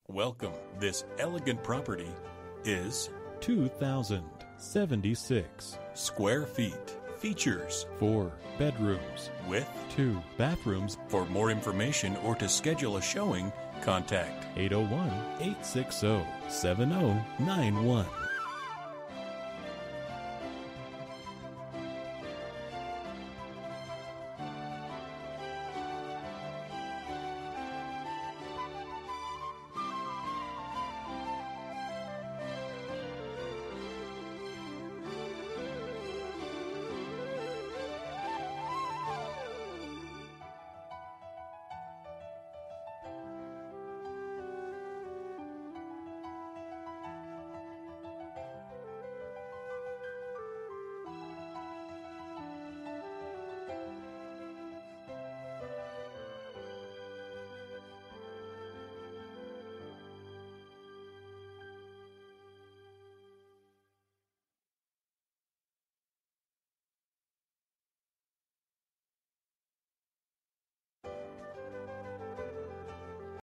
Welcome. This elegant property is 2,076 square feet. Features 4 bedrooms with 2 bathrooms. For more information or to schedule a showing, contact 801-860-7091.